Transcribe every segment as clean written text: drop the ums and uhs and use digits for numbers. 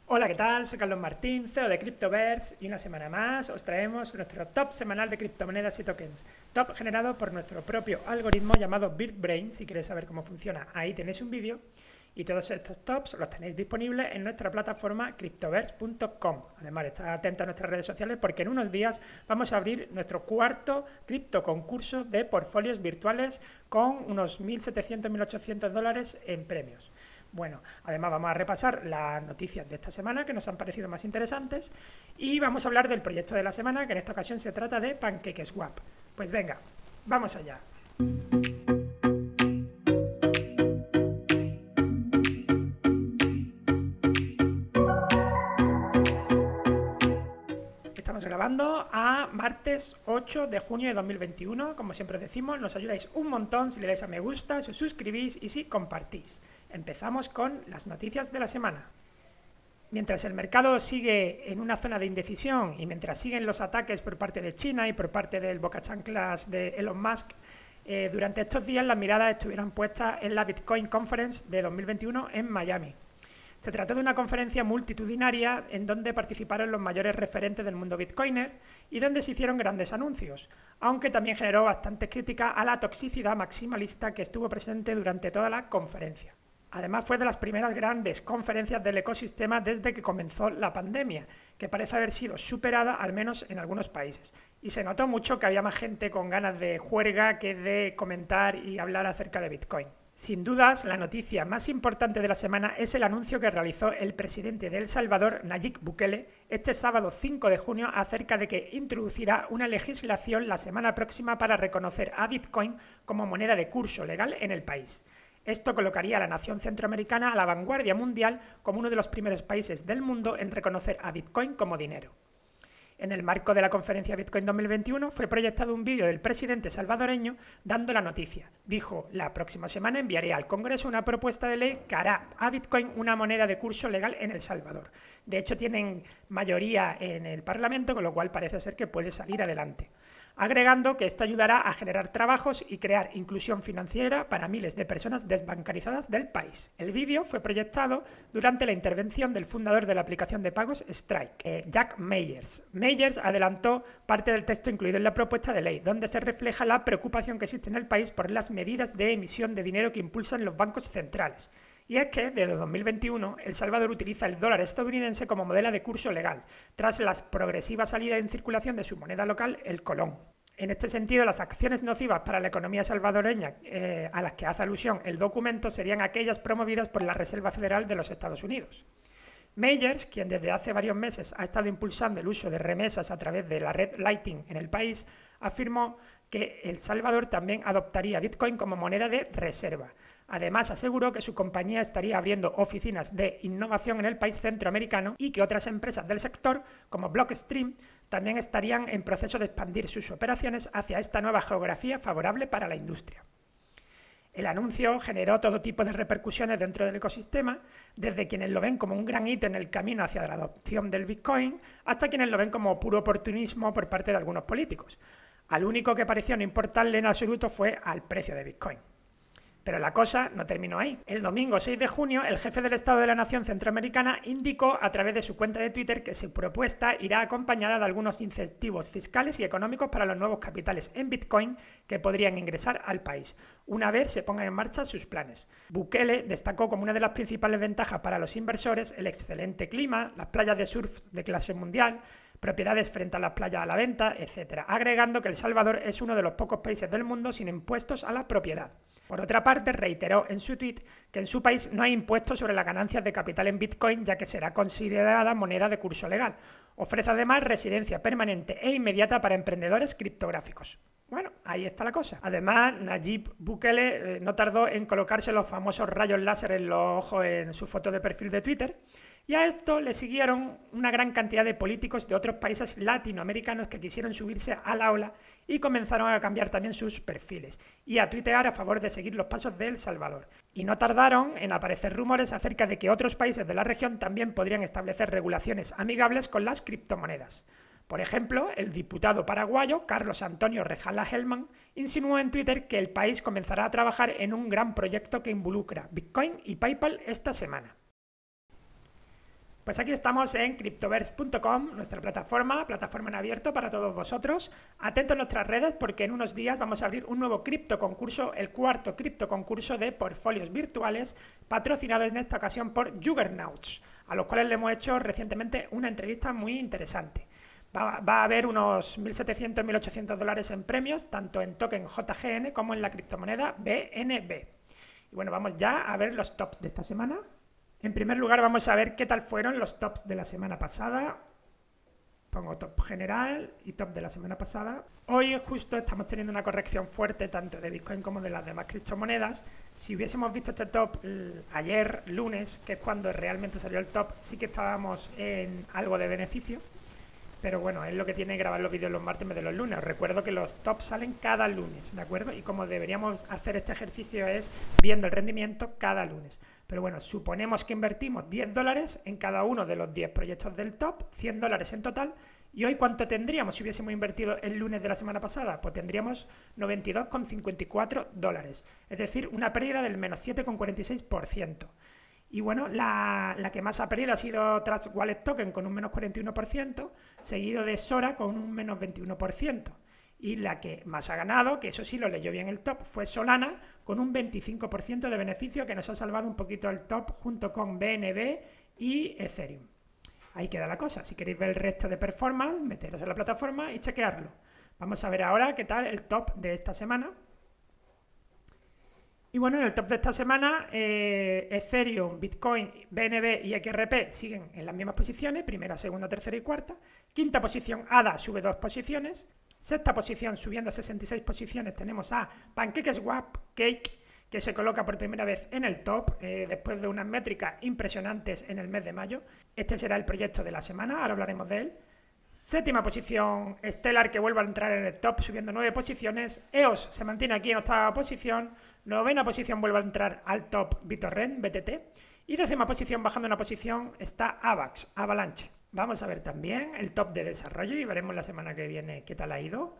Hola, ¿qué tal? Soy Carlos Martín, CEO de Cryptoverse y una semana más os traemos nuestro top semanal de criptomonedas y tokens. Top generado por nuestro propio algoritmo llamado BirdBrain. Si queréis saber cómo funciona, ahí tenéis un vídeo. Y todos estos tops los tenéis disponibles en nuestra plataforma cryptoverse.com. Además, estad atentos a nuestras redes sociales porque en unos días vamos a abrir nuestro cuarto cripto concurso de portfolios virtuales con unos 1.700-1.800 dólares en premios. Bueno, además vamos a repasar las noticias de esta semana que nos han parecido más interesantes y vamos a hablar del proyecto de la semana, que en esta ocasión se trata de PancakeSwap. Pues venga, vamos allá. Estamos grabando a martes 8 de junio de 2021. Como siempre os decimos, nos ayudáis un montón si le dais a me gusta, si os suscribís y si compartís. Empezamos con las noticias de la semana. Mientras el mercado sigue en una zona de indecisión y mientras siguen los ataques por parte de China y por parte del bocachanclas de Elon Musk, durante estos días las miradas estuvieron puestas en la Bitcoin Conference de 2021 en Miami. Se trató de una conferencia multitudinaria en donde participaron los mayores referentes del mundo bitcoiner y donde se hicieron grandes anuncios, aunque también generó bastantes críticas a la toxicidad maximalista que estuvo presente durante toda la conferencia. Además, fue de las primeras grandes conferencias del ecosistema desde que comenzó la pandemia, que parece haber sido superada al menos en algunos países. Y se notó mucho que había más gente con ganas de juerga que de comentar y hablar acerca de Bitcoin. Sin dudas, la noticia más importante de la semana es el anuncio que realizó el presidente de El Salvador, Nayib Bukele, este sábado 5 de junio acerca de que introducirá una legislación la semana próxima para reconocer a Bitcoin como moneda de curso legal en el país. Esto colocaría a la nación centroamericana a la vanguardia mundial como uno de los primeros países del mundo en reconocer a Bitcoin como dinero. En el marco de la conferencia Bitcoin 2021 fue proyectado un vídeo del presidente salvadoreño dando la noticia. Dijo: la próxima semana enviaré al Congreso una propuesta de ley que hará a Bitcoin una moneda de curso legal en El Salvador. De hecho, tienen mayoría en el Parlamento, con lo cual parece ser que puede salir adelante. Agregando que esto ayudará a generar trabajos y crear inclusión financiera para miles de personas desbancarizadas del país. El vídeo fue proyectado durante la intervención del fundador de la aplicación de pagos Strike, Jack Meyers. Meyers adelantó parte del texto incluido en la propuesta de ley, donde se refleja la preocupación que existe en el país por las medidas de emisión de dinero que impulsan los bancos centrales. Y es que, desde 2021, El Salvador utiliza el dólar estadounidense como moneda de curso legal, tras la progresiva salida en circulación de su moneda local, el colón. En este sentido, las acciones nocivas para la economía salvadoreña a las que hace alusión el documento serían aquellas promovidas por la Reserva Federal de los Estados Unidos. Meyers, quien desde hace varios meses ha estado impulsando el uso de remesas a través de la red Lightning en el país, afirmó que El Salvador también adoptaría Bitcoin como moneda de reserva. Además, aseguró que su compañía estaría abriendo oficinas de innovación en el país centroamericano y que otras empresas del sector, como Blockstream, también estarían en proceso de expandir sus operaciones hacia esta nueva geografía favorable para la industria. El anuncio generó todo tipo de repercusiones dentro del ecosistema, desde quienes lo ven como un gran hito en el camino hacia la adopción del Bitcoin, hasta quienes lo ven como puro oportunismo por parte de algunos políticos. Al único que pareció no importarle en absoluto fue al precio de Bitcoin. Pero la cosa no terminó ahí. El domingo 6 de junio, el jefe del Estado de la Nación Centroamericana indicó a través de su cuenta de Twitter que su propuesta irá acompañada de algunos incentivos fiscales y económicos para los nuevos capitales en Bitcoin que podrían ingresar al país, una vez se pongan en marcha sus planes. Bukele destacó como una de las principales ventajas para los inversores el excelente clima, las playas de surf de clase mundial, propiedades frente a las playas a la venta, etc., agregando que El Salvador es uno de los pocos países del mundo sin impuestos a la propiedad. Por otra parte, reiteró en su tweet que en su país no hay impuestos sobre las ganancias de capital en Bitcoin, ya que será considerada moneda de curso legal. Ofrece además residencia permanente e inmediata para emprendedores criptográficos. Bueno, ahí está la cosa. Además, Nayib Bukele no tardó en colocarse los famosos rayos láser en los ojos en su foto de perfil de Twitter, y a esto le siguieron una gran cantidad de políticos de otros países latinoamericanos que quisieron subirse a la ola y comenzaron a cambiar también sus perfiles y a tuitear a favor de seguir los pasos de El Salvador. Y no tardaron en aparecer rumores acerca de que otros países de la región también podrían establecer regulaciones amigables con las criptomonedas. Por ejemplo, el diputado paraguayo Carlos Antonio Rejala Hellman insinuó en Twitter que el país comenzará a trabajar en un gran proyecto que involucra Bitcoin y PayPal esta semana. Pues aquí estamos en cryptoverse.com, nuestra plataforma en abierto para todos vosotros. Atentos a nuestras redes porque en unos días vamos a abrir un nuevo cripto concurso, el cuarto cripto concurso de portfolios virtuales, patrocinado en esta ocasión por Juggernauts, a los cuales le hemos hecho recientemente una entrevista muy interesante. Va a haber unos 1.700, 1.800 dólares en premios, tanto en token JGN como en la criptomoneda BNB. Y bueno, vamos ya a ver los tops de esta semana. En primer lugar vamos a ver qué tal fueron los tops de la semana pasada. Pongo top general y top de la semana pasada. Hoy justo estamos teniendo una corrección fuerte tanto de Bitcoin como de las demás criptomonedas. Si hubiésemos visto este top ayer, lunes, que es cuando realmente salió el top, sí que estábamos en algo de beneficio. Pero bueno, es lo que tiene grabar los vídeos los martes en vez de los lunes. Os recuerdo que los tops salen cada lunes, ¿de acuerdo? Y como deberíamos hacer este ejercicio es viendo el rendimiento cada lunes. Pero bueno, suponemos que invertimos 10 dólares en cada uno de los 10 proyectos del top, 100 dólares en total. ¿Y hoy cuánto tendríamos si hubiésemos invertido el lunes de la semana pasada? Pues tendríamos 92,54 dólares. Es decir, una pérdida del menos 7,46%. Y bueno, la que más ha perdido ha sido Trust Wallet Token con un menos 41%, seguido de Sora con un menos 21%. Y la que más ha ganado, que eso sí lo leyó bien el top, fue Solana con un 25% de beneficio que nos ha salvado un poquito el top junto con BNB y Ethereum. Ahí queda la cosa. Si queréis ver el resto de performance, meteros en la plataforma y chequearlo. Vamos a ver ahora qué tal el top de esta semana. Y bueno, en el top de esta semana, Ethereum, Bitcoin, BNB y XRP siguen en las mismas posiciones, primera, segunda, tercera y cuarta. Quinta posición, ADA sube 2 posiciones. Sexta posición, subiendo a 66 posiciones, tenemos a PancakeSwap, Cake, que se coloca por primera vez en el top, después de unas métricas impresionantes en el mes de mayo. Este será el proyecto de la semana, ahora hablaremos de él. Séptima posición, Stellar, que vuelve a entrar en el top subiendo 9 posiciones. EOS se mantiene aquí en octava posición. Novena posición vuelve a entrar al top BitTorrent, BTT. Y décima posición, bajando una posición, está AVAX, Avalanche. Vamos a ver también el top de desarrollo y veremos la semana que viene qué tal ha ido.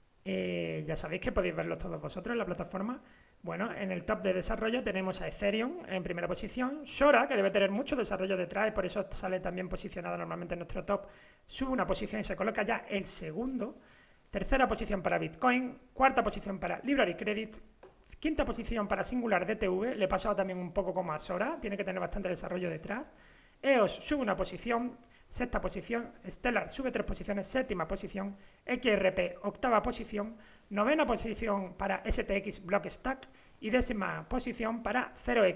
Ya sabéis que podéis verlos todos vosotros en la plataforma. Bueno, en el top de desarrollo tenemos a Ethereum en primera posición. Sora, que debe tener mucho desarrollo detrás y por eso sale también posicionado normalmente en nuestro top, sube una posición y se coloca ya el segundo. Tercera posición para Bitcoin. Cuarta posición para Library Credit. Quinta posición para Singular DTV. Le he pasado también un poco como a Sora. Tiene que tener bastante desarrollo detrás. EOS sube una posición. Sexta posición, Stellar sube 3 posiciones, séptima posición, XRP octava posición, novena posición para STX Blockstack y décima posición para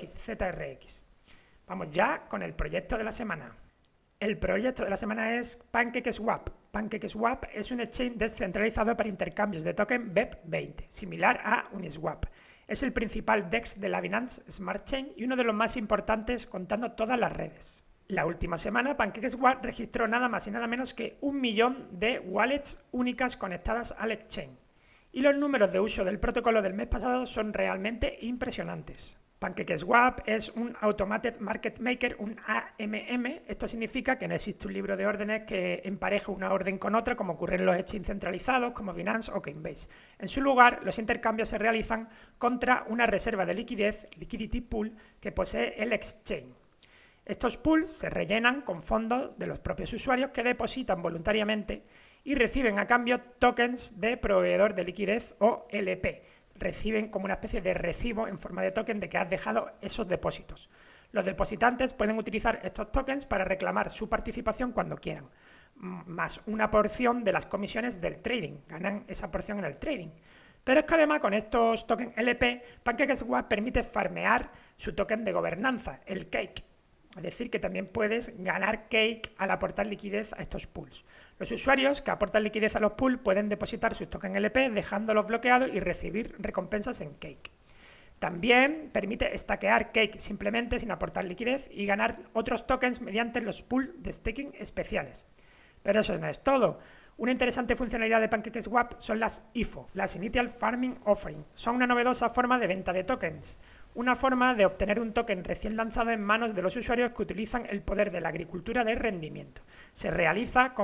0xZRX. Vamos ya con el proyecto de la semana. El proyecto de la semana es PancakeSwap. PancakeSwap es un exchange descentralizado para intercambios de token BEP20, similar a Uniswap. Es el principal DEX de la Binance Smart Chain y uno de los más importantes contando todas las redes. La última semana, PancakeSwap registró nada más y nada menos que 1 millón de wallets únicas conectadas al exchange. Y los números de uso del protocolo del mes pasado son realmente impresionantes. PancakeSwap es un Automated Market Maker, un AMM. Esto significa que no existe un libro de órdenes que empareje una orden con otra, como ocurre en los exchanges centralizados como Binance o Coinbase. En su lugar, los intercambios se realizan contra una reserva de liquidez, Liquidity Pool, que posee el exchange. Estos pools se rellenan con fondos de los propios usuarios que depositan voluntariamente y reciben a cambio tokens de proveedor de liquidez o LP. Reciben como una especie de recibo en forma de token de que has dejado esos depósitos. Los depositantes pueden utilizar estos tokens para reclamar su participación cuando quieran, más una porción de las comisiones del trading. Ganan esa porción en el trading. Pero es que además con estos tokens LP, PancakeSwap permite farmear su token de gobernanza, el Cake. Es decir, que también puedes ganar Cake al aportar liquidez a estos pools. Los usuarios que aportan liquidez a los pools pueden depositar sus tokens LP dejándolos bloqueados y recibir recompensas en Cake. También permite stackear Cake simplemente sin aportar liquidez y ganar otros tokens mediante los pools de staking especiales. Pero eso no es todo. Una interesante funcionalidad de PancakeSwap son las IFO, las Initial Farming Offering. Son una novedosa forma de venta de tokens. Una forma de obtener un token recién lanzado en manos de los usuarios que utilizan el poder de la agricultura de rendimiento. Se realiza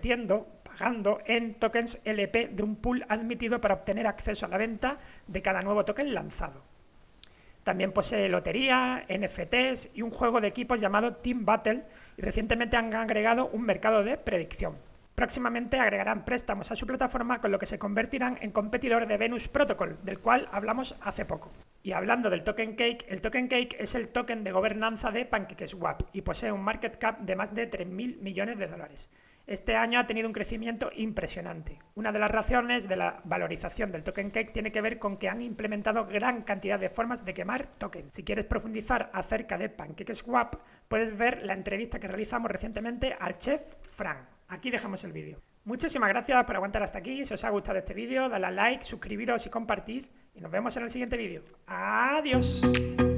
pagando en tokens LP de un pool admitido para obtener acceso a la venta de cada nuevo token lanzado. También posee lotería, NFTs y un juego de equipos llamado Team Battle, y recientemente han agregado un mercado de predicción. Próximamente agregarán préstamos a su plataforma, con lo que se convertirán en competidor de Venus Protocol, del cual hablamos hace poco. Y hablando del Token Cake, el Token Cake es el token de gobernanza de PancakeSwap y posee un market cap de más de 3.000 millones de dólares. Este año ha tenido un crecimiento impresionante. Una de las razones de la valorización del Token Cake tiene que ver con que han implementado gran cantidad de formas de quemar tokens. Si quieres profundizar acerca de PancakeSwap, puedes ver la entrevista que realizamos recientemente al chef Frank. Aquí dejamos el vídeo. Muchísimas gracias por aguantar hasta aquí. Si os ha gustado este vídeo, dale a like, suscribiros y compartir. Y nos vemos en el siguiente vídeo. ¡Adiós!